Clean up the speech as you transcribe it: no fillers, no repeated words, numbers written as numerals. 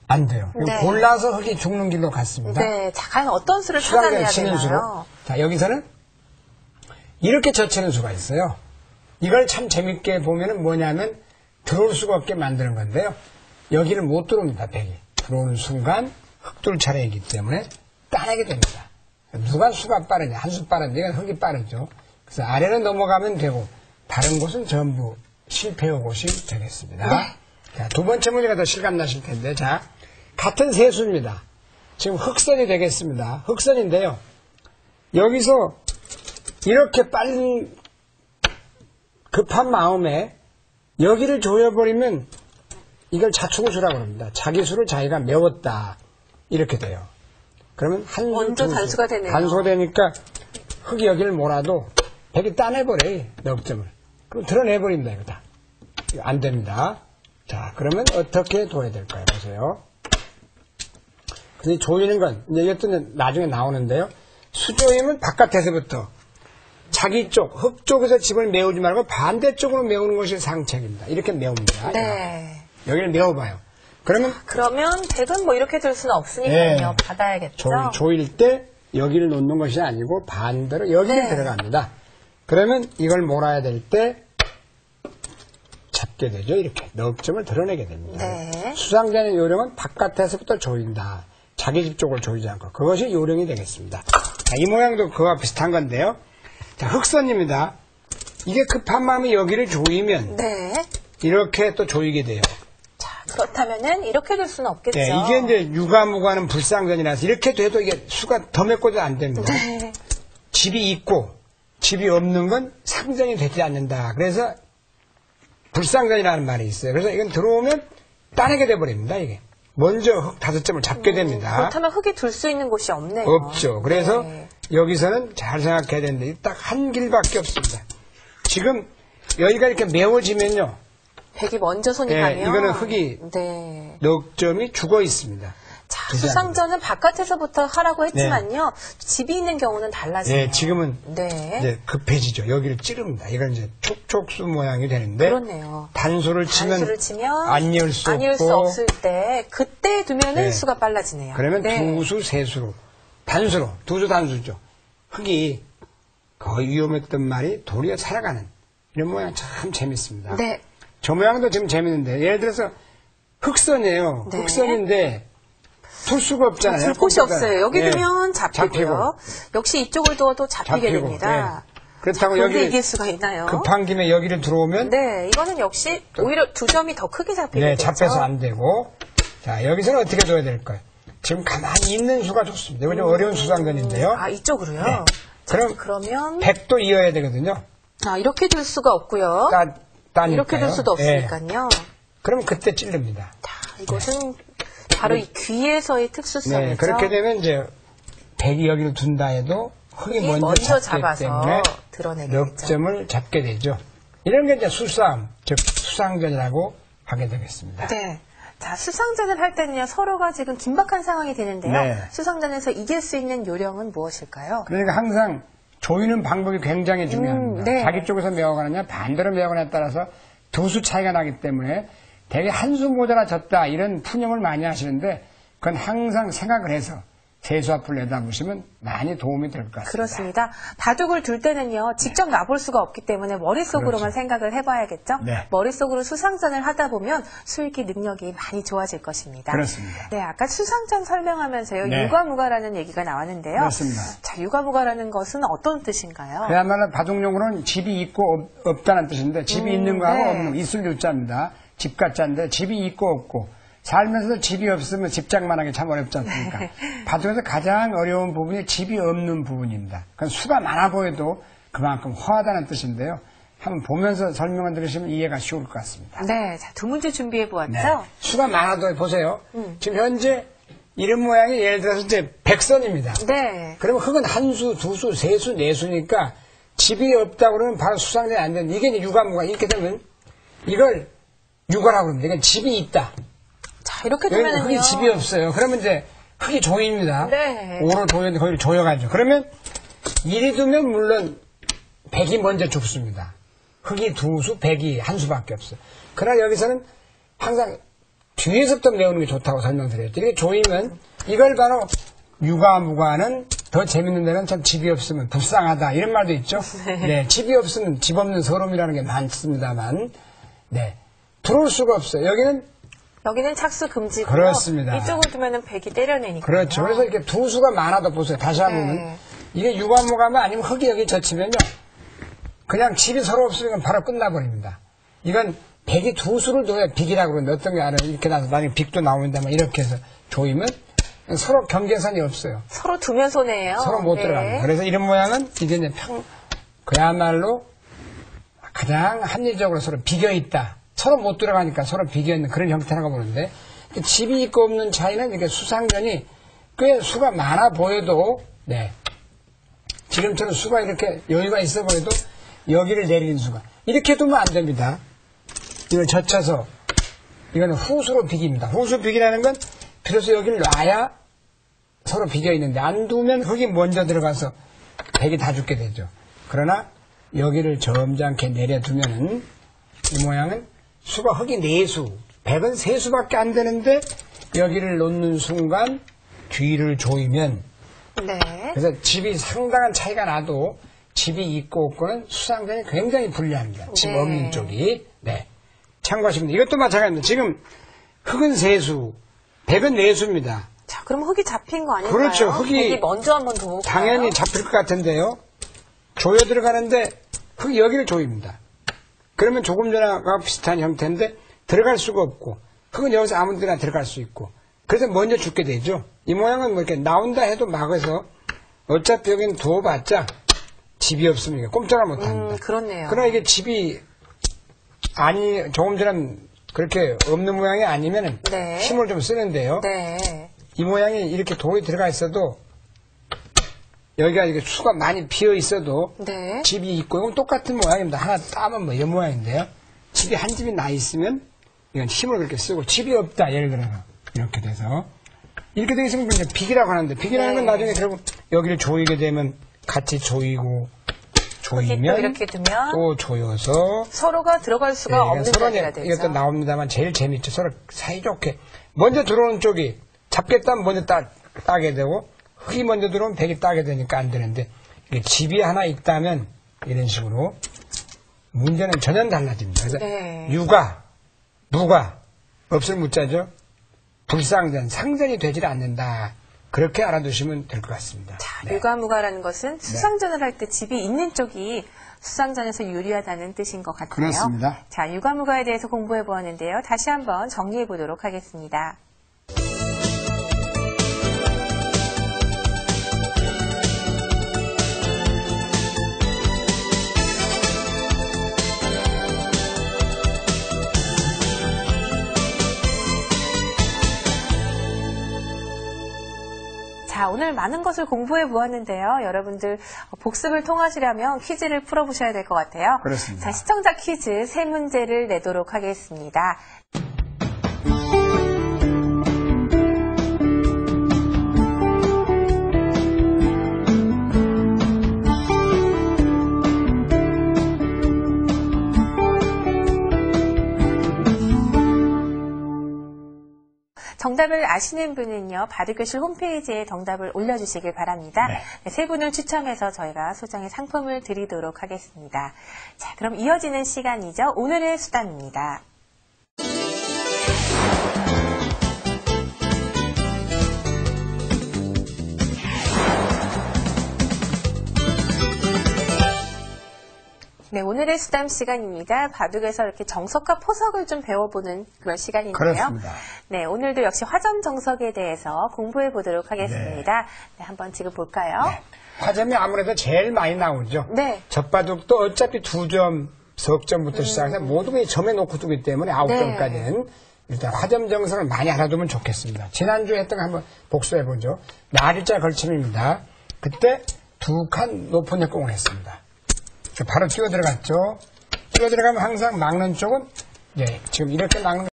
안 돼요. 네. 골라서 흙이 죽는 길로 갔습니다. 네. 자, 과연 어떤 수를 찾아내야 치는 수로. 되나요? 자, 여기서는 이렇게 젖히는 수가 있어요. 이걸 참 재밌게 보면은 뭐냐면 들어올 수가 없게 만드는 건데요. 여기를 못 들어옵니다, 백이. 들어오는 순간 흙돌 차례이기 때문에 따내게 됩니다. 누가 수가 빠르냐, 한 수 빠른데 이건 흙이 빠르죠. 그래서 아래로 넘어가면 되고 다른 곳은 전부 실패의 곳이 되겠습니다. 네. 자, 두 번째 문제가 더 실감나실 텐데, 자, 같은 세수입니다. 지금 흑선이 되겠습니다. 흑선인데요. 여기서 이렇게 빨리 급한 마음에 여기를 조여버리면 이걸 자축을 수라고 합니다. 자기 수를 자기가 메웠다. 이렇게 돼요. 그러면 한 수, 먼저 두 수, 단수가 되네요. 단수되니까 흙이 여기를 몰아도 백이 따내버려요. 넉 점을. 그럼 드러내버린다, 이거 다. 이거 안 됩니다. 자, 그러면 어떻게 둬야 될까요? 보세요. 근데 조이는 건, 이제 이것도 나중에 나오는데요. 수조임은 바깥에서부터 자기 쪽, 흙 쪽에서 집을 메우지 말고 반대쪽으로 메우는 것이 상책입니다. 이렇게 메웁니다. 네. 여기를 메워봐요. 그러면 그러면 백은 뭐 이렇게 들 수는 없으니까요. 네. 받아야겠죠. 조일 때 여기를 놓는 것이 아니고 반대로 여기를 네. 들어갑니다. 그러면 이걸 몰아야 될 때 잡게 되죠. 이렇게 넉점을 드러내게 됩니다. 네. 수상자의 요령은 바깥에서부터 조인다. 자기 집 쪽을 조이지 않고 그것이 요령이 되겠습니다. 자, 이 모양도 그와 비슷한 건데요. 자, 흑선입니다. 이게 급한 마음이 여기를 조이면 네. 이렇게 또 조이게 돼요. 자, 그렇다면은 이렇게 될 수는 없겠죠. 네, 이게 이제 유가무가는 불상전이라서 이렇게 돼도 이게 수가 더 맺고도 안 됩니다. 네. 집이 있고 집이 없는 건 상전이 되지 않는다. 그래서 불상전이라는 말이 있어요. 그래서 이건 들어오면 따내게 돼버립니다. 이게 먼저 흙 5점을 잡게 됩니다. 그렇다면 흙이 둘 수 있는 곳이 없네요. 없죠. 그래서 네. 여기서는 잘 생각해야 되는데 딱 한 길밖에 없습니다. 지금 여기가 이렇게 메워지면요. 백이 먼저 손이 네, 가면 이거는 흙이 네. 넉점이 죽어 있습니다. 자, 수상전은 바깥에서부터 하라고 했지만요. 집이 있는 경우는 달라지네요. 네, 지금은 네. 이제 급해지죠. 여기를 찌릅니다. 이건 이제 촉촉수 모양이 되는데 그렇네요. 단수를 치면 안 열 수 안 열 수 없고 없을 때 그때 두면은 네. 수가 빨라지네요. 그러면 네. 두수, 세수로 단수로 두수 단수죠. 흙이 거의 위험했던 말이 도리어 살아가는 이런 모양 참 재밌습니다. 네. 저 모양도 지금 재밌는데 예를 들어서 흑선이에요. 네. 흑선인데 둘 수가 없잖아요. 둘 곳이 없어요. 여기 네. 두면 잡히고요. 역시 이쪽을 두어도 잡히게 잡히고, 됩니다. 네. 그렇다고 그런데 여기 이길 수가 있나요? 급한 김에 여기를 들어오면 네, 이거는 역시 오히려 두 점이 더 크게 잡히게 네, 되죠. 잡혀서 안 되고. 자, 여기서는 어떻게 둬야 될까요? 지금 가만히 있는 수가 좋습니다. 이거 좀 어려운 수상전인데요. 아, 이쪽으로요? 네. 자, 그럼 그러면 100도 이어야 되거든요. 아, 이렇게 둘 수가 없고요. 따니까요. 이렇게 둘 수도 네. 없으니까요. 그럼 그때 찌릅니다. 자, 이것은 바로 이 귀에서의 특수성이죠. 네, 그렇게 되면 이제 100이 여기를 둔다 해도 흙이 먼저 잡기 잡아서 때문에 드러내겠죠. 넉 점을 잡게 되죠. 이런 게 이제 수싸움, 즉 수상전이라고 하게 되겠습니다. 네. 자, 수상전을 할 때는요, 서로가 지금 긴박한 상황이 되는데요. 네. 수상전에서 이길 수 있는 요령은 무엇일까요? 그러니까 항상 조이는 방법이 굉장히 중요합니다. 네. 자기 쪽에서 메어가느냐 반대로 메어가느냐에 따라서 두 수 차이가 나기 때문에 되게 한 수 모자라 졌다 이런 푸념을 많이 하시는데 그건 항상 생각을 해서 세수 앞을 내다보시면 많이 도움이 될 것 같습니다. 그렇습니다. 바둑을 둘 때는요, 직접 놔볼 수가 없기 때문에 머릿속으로만 그렇죠. 생각을 해봐야겠죠? 네. 머릿속으로 수상전을 하다 보면 수익기 능력이 많이 좋아질 것입니다. 그렇습니다. 네, 아까 수상전 설명하면서요, 네. 유가무가라는 얘기가 나왔는데요. 그렇습니다. 자, 유가무가라는 것은 어떤 뜻인가요? 그야말로 바둑용으로는 집이 있고 없다는 뜻인데 집이 있는 거하고 네. 없는 거, 있을 유자입니다. 집 같자인데 집이 있고 없고 살면서도 집이 없으면 집장만하기 참 어렵지 않습니까? 바둑에서 가장 어려운 부분이 집이 없는 부분입니다. 그건 수가 많아 보여도 그만큼 허하다는 뜻인데요. 한번 보면서 설명을 들으시면 이해가 쉬울 것 같습니다. 네, 자, 두 문제 준비해 보았죠? 네. 수가 많아도 보세요. 지금 현재 이런 모양이 예를 들어서 이제 백선입니다. 네. 그러면 흙은 한 수, 두 수, 세 수, 네 수니까 집이 없다고 그러면 바로 수상전이 안 되는 이게 이제 유가무가 이렇게 되면 이걸 유가라고 합니다. 이건 집이 있다. 자, 이렇게 여기 되면은요. 흙이 집이 없어요. 그러면 이제 흙이 조입니다. 네. 오로 조였는데 거기를 조여가죠. 그러면 이리 두면 물론 백이 먼저 죽습니다. 흙이 두 수, 백이 한 수밖에 없어요. 그러나 여기서는 항상 뒤에서부터 메우는 게 좋다고 설명드렸죠. 이게 조이면 이걸 바로 유가무가는 더 재밌는 데는 참 집이 없으면 불쌍하다 이런 말도 있죠. 네, 집이 없으면 집 없는 서름이라는 게 많습니다만, 네, 들어올 수가 없어요. 여기는 착수 금지고요. 그렇습니다. 이쪽을 두면은 백이 때려내니까. 그렇죠. 그래서 이렇게 두 수가 많아도 보세요. 다시 한번 네. 이게 유가무가면 아니면 흙이 여기 젖히면요, 그냥 집이 서로 없으면 바로 끝나버립니다. 이건 백이 두 수를 둬야 빅이라고 그러는데 어떤 게 알아요? 이렇게 나서 만약에 빅도 나오는다면 이렇게 해서 조이면 서로 경계선이 없어요. 서로 두면 손해예요. 서로 못 네. 들어갑니다. 그래서 이런 모양은 이제 그야말로 가장 합리적으로 서로 비겨있다. 서로 못 들어가니까 서로 비겨있는 그런 형태라고 보는데, 집이 있고 없는 차이는 이렇게 수상전이 꽤 수가 많아 보여도, 네, 지금처럼 수가 이렇게 여유가 있어 보여도 여기를 내리는 수가 이렇게 두면 안 됩니다. 이걸 젖혀서 이거는 후수로 비깁니다. 후수 비기라는 건 비로소 여기를 놔야 서로 비겨 있는데, 안 두면 흙이 먼저 들어가서 백이 다 죽게 되죠. 그러나 여기를 점잖게 내려두면은 이 모양은 수가 흙이 4수, 백은 3수밖에 안 되는데 여기를 놓는 순간 뒤를 조이면, 네. 그래서 집이 상당한 차이가 나도 집이 있고 없고는 수상전이 굉장히 불리합니다. 집 네. 없는 쪽이. 네. 참고하시면 됩니다. 이것도 마찬가지입니다. 지금 흙은 3수, 백은 4수입니다. 자, 그럼 흙이 잡힌 거 아닐까요? 그렇죠. 흙이 먼저 한번 둬볼까요? 당연히 잡힐 것 같은데요. 조여 들어가는데 흙이 여기를 조입니다. 그러면 조금 전과 비슷한 형태인데 들어갈 수가 없고, 흙은 여기서 아무 데나 들어갈 수 있고, 그래서 먼저 죽게 되죠. 이 모양은 뭐 이렇게 나온다 해도 막아서 어차피 여기는 두어봤자 집이 없으면 꼼짝을 못합니다. 그렇네요. 그러나 이게 집이 조금 전에 그렇게 없는 모양이 아니면 네. 힘을 좀 쓰는데요. 네. 이 모양이 이렇게 돌이 들어가 있어도, 여기가 이렇게 수가 많이 비어 있어도 네. 집이 있고, 이건 똑같은 모양입니다. 하나 따면 뭐 이런 모양인데요. 집이 한 집이 나 있으면 이건 힘을 그렇게 쓰고, 집이 없다 예를 들어서 이렇게 돼서 이렇게 되어 있으면 이제 빅이라고 하는데, 빅이라는 건 네. 나중에 결국 여기를 조이게 되면 같이 조이고, 또 조이면 이렇게 두면 또 조여서 서로가 들어갈 수가 없는 서로 자리가 되죠. 이것도 나옵니다만 제일 재밌죠. 서로 사이좋게 먼저 들어오는 쪽이 잡겠다면 먼저 따게 되고, 흙이 먼저 들어오면 백이 따게 되니까 안 되는데, 이게 집이 하나 있다면 이런 식으로 문제는 전혀 달라집니다. 그래서 네. 유가, 무가 없을 무자죠. 불상전, 상전이 되질 않는다. 그렇게 알아두시면 될 것 같습니다. 자, 네. 유가무가라는 것은 수상전을 할 때 집이 있는 쪽이 수상전에서 유리하다는 뜻인 것 같아요. 그렇습니다. 자, 유가무가에 대해서 공부해 보았는데요. 다시 한번 정리해 보도록 하겠습니다. 자, 오늘 많은 것을 공부해 보았는데요. 여러분들 복습을 통하시려면 퀴즈를 풀어보셔야 될 것 같아요. 그렇습니다. 자, 시청자 퀴즈 3문제를 내도록 하겠습니다. 정답을 아시는 분은요, 바둑교실 홈페이지에 정답을 올려주시길 바랍니다. 네, 3분을 추첨해서 저희가 소정의 상품을 드리도록 하겠습니다. 자, 그럼 이어지는 시간이죠. 오늘의 수단입니다. 네, 오늘의 수담 시간입니다. 바둑에서 이렇게 정석과 포석을 좀 배워보는 그런 시간인데요. 그렇습니다. 네, 오늘도 역시 화점 정석에 대해서 공부해 보도록 하겠습니다. 네, 한번 지금 볼까요? 네. 화점이 아무래도 제일 많이 나오죠. 네. 젖바둑도 어차피 2점, 석점부터 시작해서 모두 이 점에 놓고 두기 때문에 9점까지는 일단 화점 정석을 많이 알아두면 좋겠습니다. 지난주에 했던 거 한번 복수해보죠. 날일자 걸침입니다. 그때 2칸 높은 역공을 했습니다. 바로 뛰어 들어갔죠. 뛰어 들어가면 항상 막는 쪽은, 네, 지금 이렇게 막는